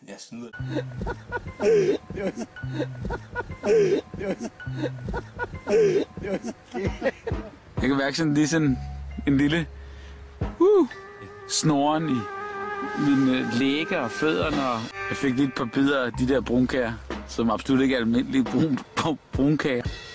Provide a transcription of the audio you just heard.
Jeg snyder. Jeg kan mærke sådan lige sådan en lille snoren i mine læger og fødderne, og jeg fik lige et par bidder af de der brunkager, som absolut ikke er almindelige brunkager.